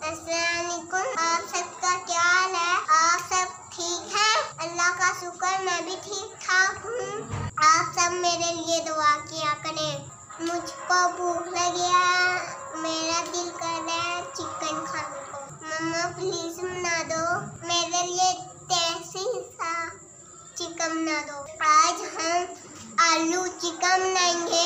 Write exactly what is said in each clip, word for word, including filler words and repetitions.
अस्सलामुअलैकुम, आप सबका क्या हाल है? आप सब ठीक हैं? अल्लाह का शुक्र, मैं भी ठीक ठाक हूँ। आप सब मेरे लिए दुआ किया करें। मुझको भूख लगी है, मेरा दिल कर रहा है चिकन खाने को। मम्मा प्लीज बना दो मेरे लिए टेस्टी सा चिकन बना दो। आज हम आलू चिकन बनाएंगे।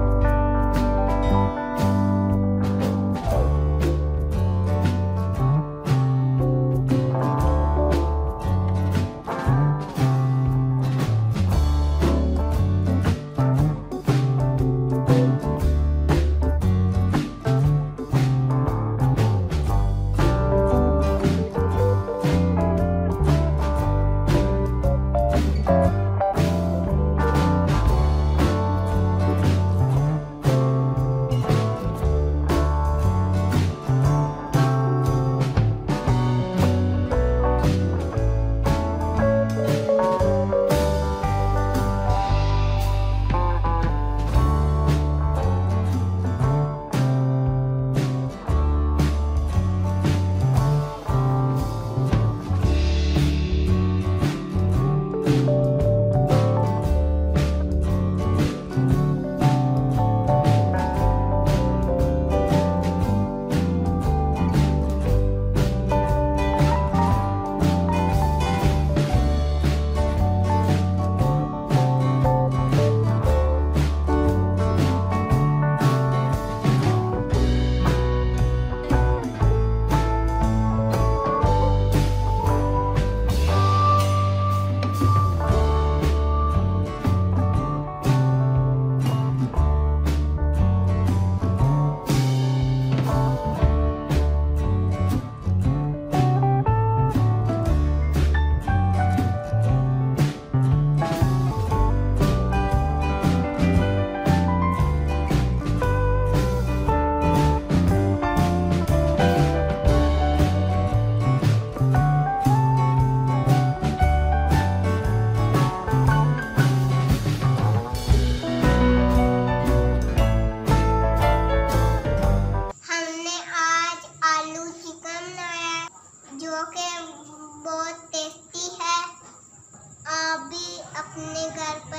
जो कि बहुत टेस्टी है। आप भी अपने घर पर